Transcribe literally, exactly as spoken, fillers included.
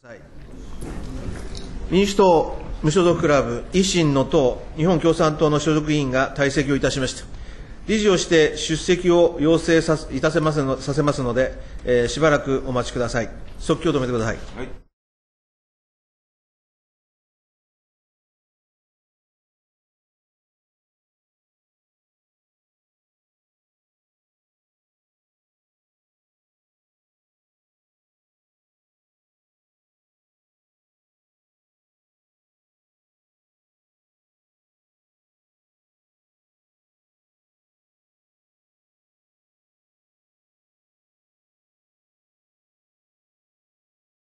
民主党、無所属クラブ、維新の党、日本共産党の所属委員が退席をいたしました。理事をして出席を要請さいたせますのさせますので、えー、しばらくお待ちください。速記を止めてください。はい。